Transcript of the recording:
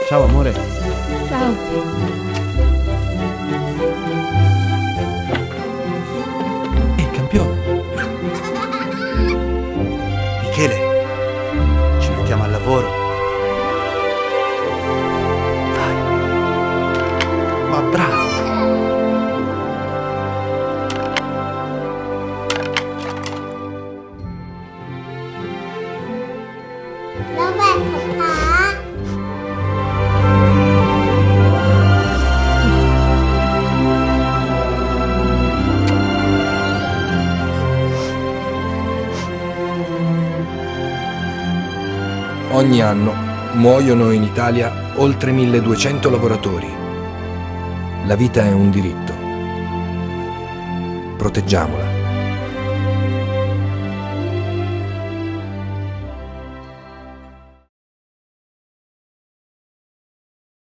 Ciao amore. Ciao. Ehi, campione. Michele, ci mettiamo al lavoro. Vai. Ma bravo. Dov'è papà? Ogni anno muoiono in Italia oltre 1200 lavoratori. La vita è un diritto. Proteggiamola.